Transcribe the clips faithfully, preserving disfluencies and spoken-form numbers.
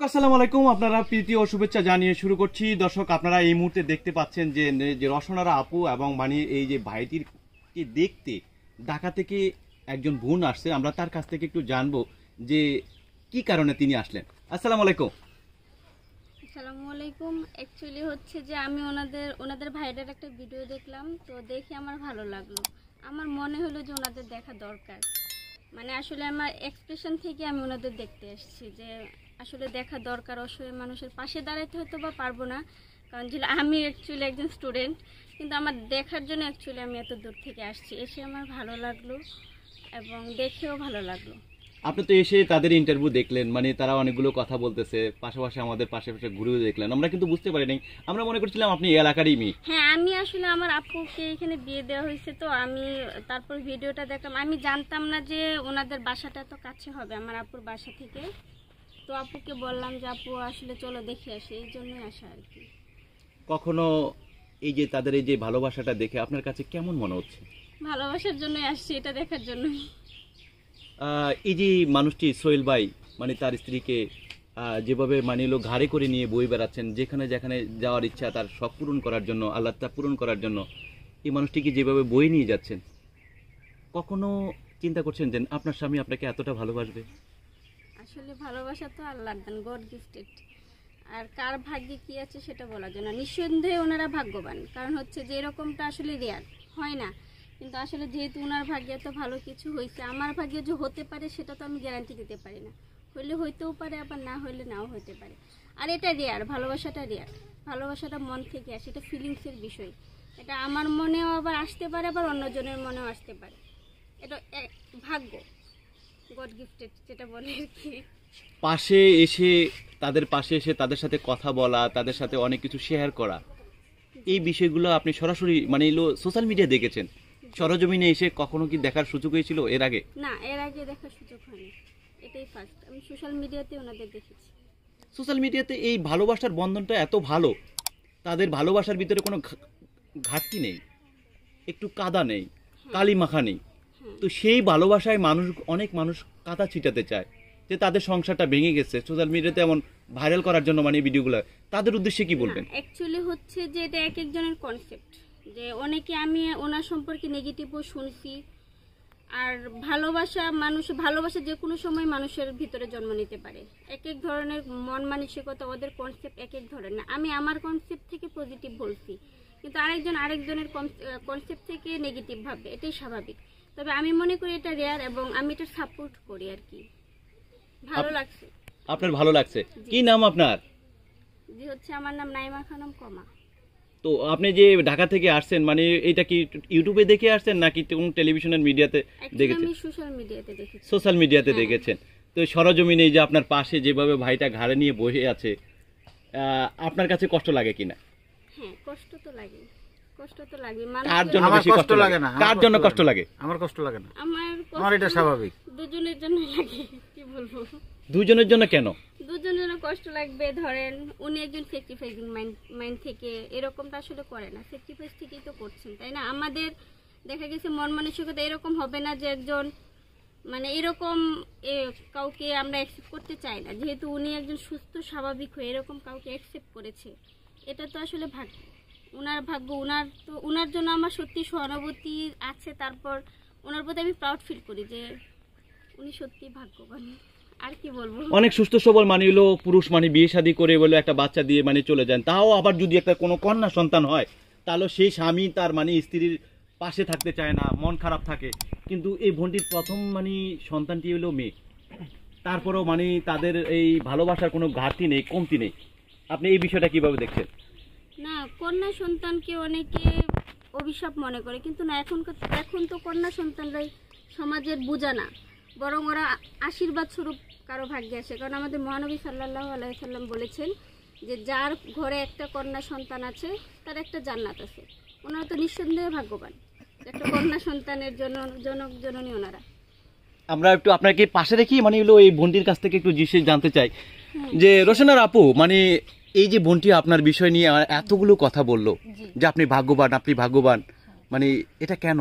আসসালামু আলাইকুম, আপনারা প্রীতি ও শুভেচ্ছা জানিয়ে শুরু করছি। দর্শক, আপনারা এই মুহূর্তে দেখতে পাচ্ছেন যে যে রসনারা আপু এবং মানে এই যে ভাইটির কে দেখতে ঢাকা থেকে একজন বোন আসছে। আমরা তার কাছ থেকে একটু জানবো যে কি কারণে তিনি আসলেন। আসসালামু আলাইকুম। আসসালামু আলাইকুম। অ্যাকচুয়ালি হচ্ছে যে আমি ওনাদের ওনাদের ভাইদের একটা ভিডিও দেখলাম, তো দেখে আমার ভালো লাগলো। আমার মনে হলো যে ওনাদের দেখা দরকার। মানে আসলে আমার এক্সপ্রেশন থেকে আমি ওনাদের দেখতে এসেছি যে আসলে দেখা দরকার। অসহায় মানুষের পাশে দাঁড়াতে হয়তো বা পারবো না, কারণ যে আমি অ্যাকচুয়ালি একজন স্টুডেন্ট, কিন্তু আমার দেখার জন্য অ্যাকচুয়ালি আমি এত দূর থেকে আসছি। এসে আমার ভালো লাগলো এবং দেখেও ভালো লাগলো। আপনি তো এসে তাদের ইন্টারভিউ দেখলেন, মানে তারা অনেকগুলো কথা বলতেছে, পাশাপাশি আমাদের পাশে পাশে ঘুরেও দেখলেন। আমরা কিন্তু বুঝতে পারিনি, আমরা মনে করছিলাম আপনি এই এলাকারই মেয়ে। হ্যাঁ, আমি আসলে আমার আপুকে এখানে বিয়ে দেওয়া হয়েছে, তো আমি তারপর ভিডিওটা দেখলাম। আমি জানতাম না যে ওনাদের বাসাটা তো কাছে হবে আমার আপুর বাসা থেকে। তো আপুকে বললাম যে আপু আসলে চলো দেখে আসি, এই জন্যই আসা আর কি। কখনো এই যে তাদের এই যে ভালোবাসাটা দেখে আপনার কাছে কেমন মনে হচ্ছে? ভালোবাসার জন্যই আসছি, এটা দেখার জন্যই। আহ, এই যে মানুষটি সোহেল ভাই মানে তার স্ত্রীকে আহ, যেভাবে মানিল ঘাড়ে করে নিয়ে বই বেড়াচ্ছেন, যেখানে যেখানে যাওয়ার ইচ্ছা তার শখ পূরণ করার জন্য, আল্লাহ তা পূরণ করার জন্য এই মানুষটিকে যেভাবে বই নিয়ে যাচ্ছেন, কখনো চিন্তা করছেন যে আপনার স্বামী আপনাকে এতটা ভালোবাসবে? আসলে ভালোবাসা তো আল্লাহর দান, গড গিফটেড। আর কার ভাগ্যে কি আছে সেটা বলা যায় না। নিঃসন্দেহে ওনারা ভাগ্যবান, কারণ হচ্ছে যে এরকমটা আসলে রেয়ার হয় না। কিন্তু আসলে যেহেতু ওনার ভাগ্যে তো ভালো কিছু হয়েছে, আমার ভাগ্যে যে হতে পারে সেটা তো আমি গ্যারান্টি দিতে পারি না। হইলে হইতেও পারে, আবার না হইলে নাও হইতে পারে। আর এটা রেয়ার, ভালোবাসাটা রেয়ার। ভালোবাসাটা মন থেকে আসে, এটা ফিলিংসের বিষয়। এটা আমার মনেও আবার আসতে পারে, আবার অন্যজনের মনেও আসতে পারে। এটা ভাগ্য, গড গিফটেড যেটা বলে আর কি। পাশে এসে তাদের পাশে এসে তাদের সাথে কথা বলা, তাদের সাথে অনেক কিছু শেয়ার করা, এই বিষয়গুলো আপনি সরাসরি মানে এলো সোশ্যাল মিডিয়া দেখেছেন, সরজমিনে এসে কখনো কি দেখার সুযোগ হয়েছিল এর আগে? না, এর আগে দেখার সুযোগ হয়নি, এটাই ফার্স্ট। আমি সোশ্যাল মিডিয়াতে ওনাদের দেখেছি। সোশ্যাল মিডিয়াতে এই ভালোবাসার বন্ধনটা এত ভালো, তাদের ভালোবাসার ভিতরে কোনো ঘাটতি নেই, একটু কাদা নেই, কালি মাখা নেই। তো সেই ভালোবাসায় মানুষ, অনেক মানুষ কাদা ছিটাতে চায় যে তাদের সংসারটা ভেঙে গেছে, সোশ্যাল মিডিয়াতে এমন ভাইরাল করার জন্য মানে ভিডিওগুলো। তাদের উদ্দেশ্যে কি বলবেন? অ্যাকচুয়ালি হচ্ছে যে এটা এক একজনের কনসেপ্ট, যে অনেকে আমি ওনার সম্পর্কে নেগেটিভও শুনছি। আর ভালোবাসা, মানুষ ভালোবাসা যে কোনো সময় মানুষের ভিতরে জন্ম নিতে পারে। এক এক ধরনের মন মানসিকতা, ওদের কনসেপ্ট এক এক ধরনের। না, আমি আমার কনসেপ্ট থেকে পজিটিভ বলছি, কিন্তু আরেকজন আরেকজনের কনসেপ্ট থেকে নেগেটিভ ভাববে, এটাই স্বাভাবিক। তবে আমি মনে করি এটা রেয়ার এবং আমি এটা সাপোর্ট করি আর কি। ভালো লাগছে। আপনার ভালো লাগছে? কি নাম আপনার? জি, হচ্ছে আমার নাম নাইমা খানম কমা। তো আপনি যে ঢাকা থেকে আসছেন, মানে এটা কি ইউটিউবে দেখে আসছেন নাকি কোন টেলিভিশনের মিডিয়াতে দেখেছেন? আমি সোশ্যাল মিডিয়াতে দেখেছি। সোশ্যাল মিডিয়াতে দেখেছেন। তো সরজমিনে এই যে আপনার পাশে যেভাবে ভাইটা ঘাড়ে নিয়ে বসে আছে, আপনার কাছে কষ্ট লাগে কিনা? হ্যাঁ, কষ্ট তো লাগে, কষ্ট তো লাগে। কার জন্য বেশি কষ্ট লাগে? না, কার জন্য কষ্ট লাগে? আমার কষ্ট লাগে না, আমার আমার এটা স্বাভাবিক। দুজনের জন্য লাগে, কি বলবো। দুজনের জন্য কেন? দুজনের জন্য কষ্ট লাগবে। ধরেন উনি একজন স্যাক্রিফাইসিং মাইন্ড মাইন্ড থেকে এরকমটা আসলে করে না, স্যাক্রিফাইস থেকেই তো করছেন, তাই না? আমাদের দেখা গেছে মন মানসিকতা এরকম হবে না যে একজন মানে এরকম কাউকে আমরা অ্যাকসেপ্ট করতে চাই না। যেহেতু উনি একজন সুস্থ স্বাভাবিক হয়ে এরকম কাউকে অ্যাকসেপ্ট করেছে, এটা তো আসলে ভাগ্য, ওনার ভাগ্য। ওনার তো ওনার জন্য আমার সত্যি সহানুভূতি আছে। তারপর ওনার প্রতি আমি প্রাউড ফিল করি যে উনি সত্যি ভাগ্যবান। আর কি বলবো। অনেক সুস্থ সবল মানে হলো পুরুষ মানে বিয়ে শাদী করে বলে একটা বাচ্চা দিয়ে মানে চলে যান, তাও আবার যদি একটা কোনো কন্যা সন্তান হয় তাহলে সেই স্বামী তার মানে স্ত্রীর পাশে থাকতে চায় না, মন খারাপ থাকে। কিন্তু এই বোনটির প্রথম মানে সন্তানটি হলো মেয়ে, তারপরেও মানে তাদের এই ভালোবাসার কোনো ঘাটতি নেই, কমতি নেই। আপনি এই বিষয়টা কিভাবে দেখছেন? না, কন্যা সন্তানকে অনেকে অভিশাপ মনে করে, কিন্তু না, এখন এখন তো কন্যা সন্তানরাই সমাজের বোঝা না, বরং ওরা আশীর্বাদ স্বরূপ কারো ভাগ্যে আসে। কারণ আমাদের মহানবী সাল্লাল্লাহু আলাইহি সাল্লাম বলেছেন যে যার ঘরে একটা কন্যা সন্তান আছে তার একটা জান্নাত আছে। ওনারা তো নিঃসন্দেহে ভাগ্যবান, একটা কন্যা সন্তানের জন্য জনক জননী ওনারা। আমরা একটু আপনাকে পাশে রেখি মানে হলো এই বোনটির কাছ থেকে একটু বিশেষ জানতে চাই যে রোশনার আপু, মানে এই যে বোনটি আপনার বিষয় নিয়ে এতগুলো কথা বললো যে আপনি ভাগ্যবান, আপনি ভাগ্যবান, মানে এটা কেন?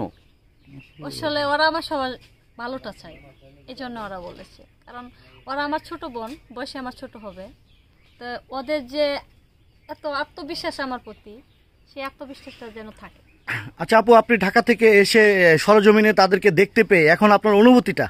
আসলে ওরা আমার সবার ভালোটা চায়, এই জন্য ওরা বলেছে। কারণ ওরা আমার ছোট বোন, বয়সে আমার ছোট হবে, তো ওদের যে এত আত্মবিশ্বাস আমার প্রতি, সেই আত্মবিশ্বাসটা যেন থাকে। আচ্ছা আপু, আপনি ঢাকা থেকে এসে সরজমিনে তাদেরকে দেখতে পেয়ে এখন আপনার অনুভূতিটা?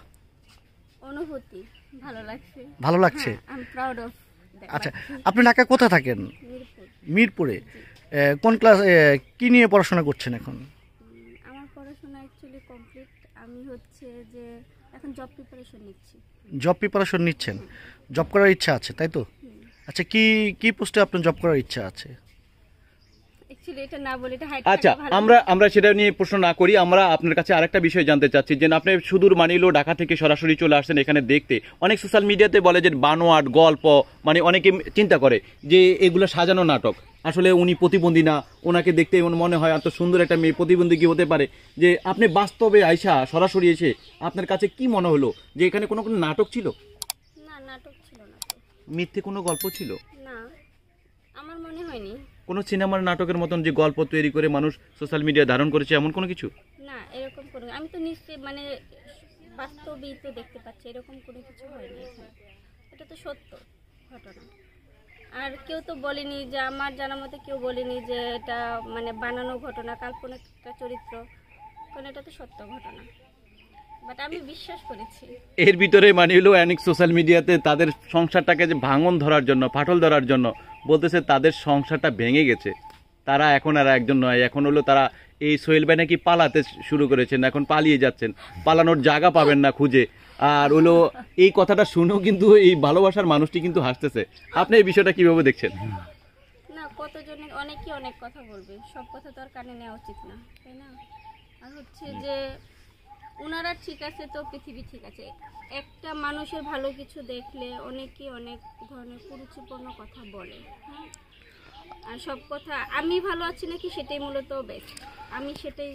অনুভূতি ভালো লাগছে। ভালো লাগছে? I am proud of. আচ্ছা, আপনি ঢাকা কোথায় থাকেন? মিরপুর। মিরপুরে। এ, কোন ক্লাস, এ, কি নিয়ে পড়াশোনা করছেন এখন? উম, আমার পড়াশোনা অ্যাকচুয়ালি কমপ্লিট। আমি হচ্ছে যে এখন জব প্রিপারেশন নিচ্ছি। জব প্রিপারেশন নিচ্ছেন? জব করার ইচ্ছা আছে তাই তো? আচ্ছা, কি কি পোস্টে আপনার জব করার ইচ্ছা আছে? অ্যাকচুয়ালি এটা না বলে এটা হাইট আচ্ছা, আমরা আমরা সেটা নিয়ে প্রশ্ন না করি, আমরা আপনার কাছে আরেকটা বিষয় জানতে চাচ্ছি যে আপনি সুদূর মানিলো ঢাকা থেকে সরাসরি চলে আসছেন এখানে দেখতে। অনেক সোশ্যাল মিডিয়াতে বলে যে বানোয়াট গল্প, মানে অনেকে চিন্তা করে যে এগুলো সাজানো নাটক। আসলে উনি প্রতিবন্ধী না, ওনাকে দেখতে এমন মনে হয় এত সুন্দর একটা মেয়ে, প্রতিবন্ধী কি হতে পারে? যে আপনি বাস্তবে আইসা সরাসরি এসে আপনার কাছে কি মনে হলো যে এখানে কোনো কোনো নাটক ছিল? না, নাটক ছিল না তো। মিথ্যে কোনো গল্প ছিল? না, আমার মনে হয়নি। কোনো সিনেমার নাটকের মতন যে গল্প তৈরি করে মানুষ সোশ্যাল মিডিয়া ধারণ করেছে এমন কোনো কিছু? না, এরকম কোনো, আমি তো নিশ্চয়ই মানে বাস্তবেই তো দেখতে পাচ্ছি, এরকম কোনো কিছু হয়নি এখানে। এটা তো সত্য ঘটনা। আর কেউ তো বলেনি, যে আমার জানার মতে কেউ বলেনি যে এটা মানে বানানো ঘটনা, কাল্পনিক একটা চরিত্র, কারণ এটা তো সত্য ঘটনা। বাট আমি বিশ্বাস করেছি। এর ভিতরে মানে হলো অনেক সোশ্যাল মিডিয়াতে তাদের সংসারটাকে যে ভাঙন ধরার জন্য, ফাটল ধরার জন্য বলতেছে তাদের সংসারটা ভেঙে গেছে, তারা এখন আর একজন নয়, এখন হলো তারা এই সোহেল ভাই নাকি পালাতে শুরু করেছেন, এখন পালিয়ে যাচ্ছেন, পালানোর জায়গা পাবেন না খুঁজে। আর হলো এই কথাটা শুনেও কিন্তু এই ভালোবাসার মানুষটি কিন্তু হাসতেছে। আপনি এই বিষয়টা কিভাবে দেখছেন? না, কতজনের অনেকেই অনেক কথা বলবে, সব কথা তো আর কানে নেওয়া উচিত না, তাই না? আর হচ্ছে যে ওনারা ঠিক আছে তো পৃথিবী ঠিক আছে। একটা মানুষের ভালো কিছু দেখলে অনেকেই অনেক ধরনের কুরুচিপূর্ণ কথা বলে, হ্যাঁ। আর সব কথা আমি ভালো আছি নাকি সেটাই মূলত বেস্ট, আমি সেটাই।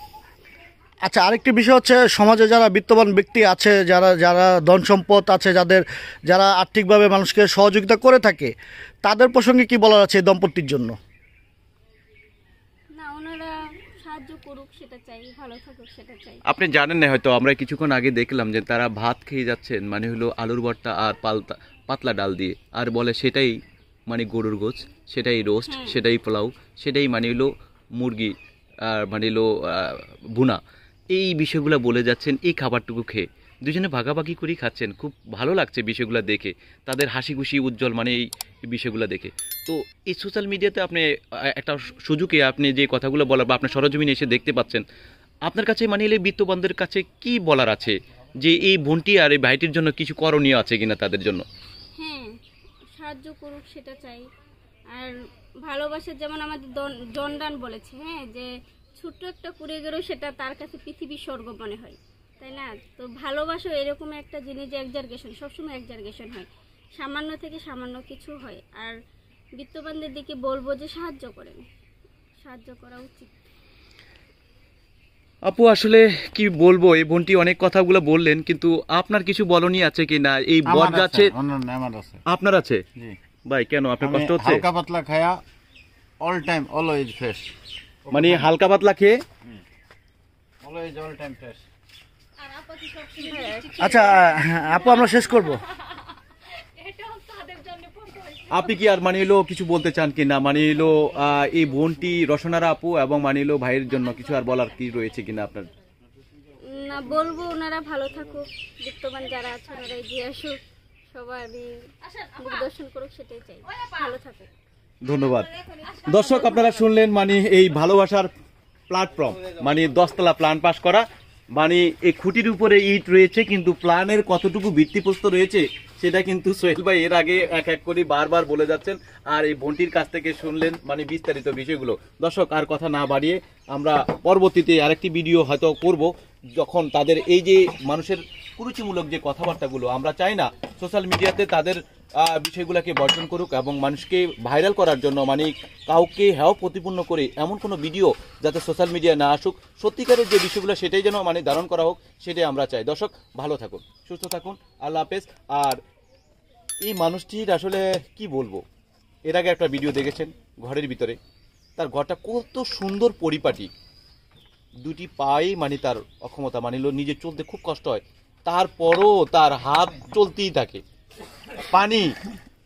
আচ্ছা, আরেকটি বিষয় হচ্ছে সমাজে যারা বিত্তবান ব্যক্তি আছে, যারা যারা ধন সম্পদ আছে, যাদের যারা আর্থিকভাবে মানুষকে সহযোগিতা করে থাকে, তাদের প্রসঙ্গে কি বলার আছে এই দম্পতির জন্য? না, ওনারা সাহায্য করুক সেটা চাই, ভালো থাকুক সেটা চাই। আপনি জানেন না হয়তো, আমরা কিছুক্ষণ আগে দেখলাম যে তারা ভাত খেয়ে যাচ্ছেন মানে হলো আলুর ভর্তা আর পালতা পাতলা ডাল দিয়ে, আর বলে সেটাই মানে গরুর গোছ, সেটাই রোস্ট, সেটাই পোলাও, সেটাই মানে হলো মুরগি আর মানে হলো ভুনা। এই বিষয়গুলো বলে যাচ্ছেন এই খাবারটুকু খেয়ে, দুজনে ভাগাভাগি করেই খাচ্ছেন। খুব ভালো লাগছে বিষয়গুলো দেখে, তাদের হাসি খুশি উজ্জ্বল মানে এই বিষয়গুলো দেখে। তো এই সোশ্যাল মিডিয়াতে আপনি একটা সুযোগে আপনি যে কথাগুলো বলার বা আপনার সরজমিনে এসে দেখতে পাচ্ছেন, আপনার কাছে মানে এলে বিত্তবানদের কাছে কি বলার আছে যে এই বোনটি আর এই ভাইটির জন্য কিছু করণীয় আছে কিনা তাদের জন্য? হ্যাঁ, সাহায্য করুক সেটা চাই। আর ভালোবাসা যেমন আমাদের জনডান বলেছে, হ্যাঁ, যে ছোট্ট একটা পুড়ে গেলেও সেটা তার কাছে পৃথিবীর স্বর্গ মনে হয়, তাই না? তো ভালোবাসা এরকম একটা জিনিস যে একজার্গেশন, সবসময় একজার্গেশন হয়, সামান্য থেকে সামান্য কিছু হয়। আর বিত্তবানদের দিকে বলবো যে সাহায্য করেন, সাহায্য করা উচিত। আপু আসলে কি বলবো, এই বোনটি অনেক কথাগুলো বললেন, কিন্তু আপনার কিছু বলনি আছে কি না এই বট গাছে? আপনার আছে ভাই? কেন আপনার কষ্ট হচ্ছে? হালকা পাতলা খায়া অল টাইম অলওয়েজ ফ্রেশ, মানে হালকা পাতলা খেয়ে অলওয়েজ অল টাইম ফ্রেশ। আচ্ছা আপু, আমরা শেষ করব। আপনি কি আর মানে এলো কিছু বলতে চান কি না, মানে এলো এই বোনটি রসনারা আপু এবং মানে এলো ভাইয়ের জন্য কিছু আর বলার কি রয়েছে কিনা আপনার? না, বলবো ওনারা ভালো থাকুক, বিত্তবান যারা আছে ওনারা এগিয়ে আসুক, সবাই মুখ দর্শন করুক সেটাই চাই, ভালো থাকুক। ধন্যবাদ। দর্শক, আপনারা শুনলেন মানে এই ভালোবাসার প্ল্যাটফর্ম, মানে দশতলা প্ল্যান পাস করা, মানে এই খুঁটির উপরে ইট রয়েছে, কিন্তু প্ল্যানের কতটুকু ভিত্তিপ্রস্তর রয়েছে সেটা কিন্তু সোহেল ভাই এর আগে এক এক করে বারবার বলে যাচ্ছেন, আর এই বোনটির কাছ থেকে শুনলেন মানে বিস্তারিত বিষয়গুলো। দর্শক, আর কথা না বাড়িয়ে আমরা পরবর্তীতে আরেকটি ভিডিও হয়তো করব, যখন তাদের এই যে মানুষের কুরুচিমূলক যে কথাবার্তাগুলো, আমরা চাই না সোশ্যাল মিডিয়াতে তাদের বিষয়গুলোকে বর্জন করুক এবং মানুষকে ভাইরাল করার জন্য মানে কাউকে হেয় প্রতিপন্ন করে এমন কোনো ভিডিও যাতে সোশ্যাল মিডিয়া না আসুক, সত্যিকারের যে বিষয়গুলো সেটাই যেন মানে ধারণ করা হোক, সেটাই আমরা চাই। দর্শক, ভালো থাকুন, সুস্থ থাকুন, আল্লাহ হাফেজ। আর এই মানুষটির আসলে কি বলবো, এর আগে একটা ভিডিও দেখেছেন ঘরের ভিতরে, তার ঘরটা কত সুন্দর পরিপাটি, দুটি পায়ে মানে তার অক্ষমতা, মানিল নিজে চলতে খুব কষ্ট হয়, তারপরও তার হাত চলতেই থাকে। পানি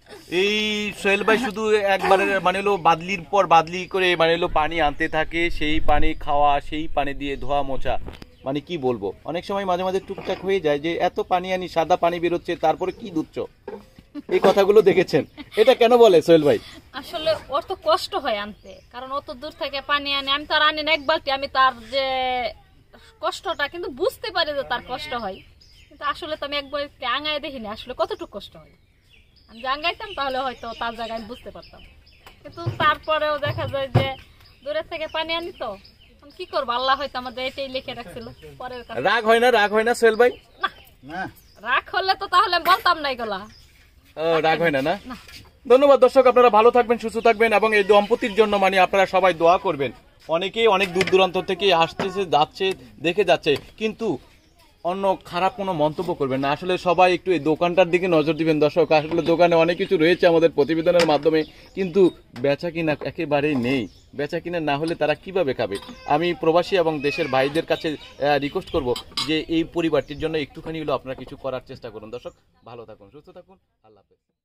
এই সোহেল ভাই শুধু একবারে মানে হলো বাদলির পর বাদলি করে মানে হলো পানি আনতে থাকে, সেই পানি খাওয়া, সেই পানি দিয়ে ধোয়া মোছা, মানে কি বলবো, অনেক সময় মাঝে মাঝে টুকটাক হয়ে যায় যে এত পানি আনি, সাদা পানি বেরোচ্ছে, তারপরে কি দুধছ, এই কথাগুলো দেখেছেন। এটা কেন বলে সোহেল ভাই? আসলে ওর তো কষ্ট হয় আনতে, কারণ অত দূর থেকে পানি আনে, আমি তো আর আনি না এক বালতি, আমি তার যে কষ্টটা কিন্তু বুঝতে পারি যে তার কষ্ট হয়, কিন্তু আসলে তো আমি একবার আঙায় দেখিনি আসলে কতটুকু কষ্ট হয়। আমি যে আঙাইতাম তাহলে হয়তো তার জায়গায় আমি বুঝতে পারতাম, কিন্তু তারপরেও দেখা যায় যে দূরের থেকে পানি আনি, তো আমি কি করবো, আল্লাহ হয়তো আমাদের এটাই লিখে রাখছিল পরের কথা। রাগ হয় না, রাগ হয় না সোহেল ভাই? না রাগ হলে তো তাহলে বলতাম না এগুলা। ও, রাগ হয় না না? ধন্যবাদ দর্শক, আপনারা ভালো থাকবেন, সুস্থ থাকবেন এবং এই দম্পতির জন্য মানে আপনারা সবাই দোয়া করবেন। অনেকেই অনেক দূর দূরান্ত থেকে আসতেছে, যাচ্ছে, দেখে যাচ্ছে, কিন্তু অন্য খারাপ কোনো মন্তব্য করবেন না। আসলে সবাই একটু এই দোকানটার দিকে নজর দিবেন দর্শক। আসলে দোকানে অনেক কিছু রয়েছে আমাদের প্রতিবেদনের মাধ্যমে, কিন্তু বেচা কিনা একেবারেই নেই। বেচা কিনা না হলে তারা কিভাবে খাবে? আমি প্রবাসী এবং দেশের ভাইদের কাছে রিকোয়েস্ট করব যে এই পরিবারটির জন্য একটুখানি হলো আপনারা কিছু করার চেষ্টা করুন। দর্শক ভালো থাকুন, সুস্থ থাকুন, আল্লাহ হাফেজ।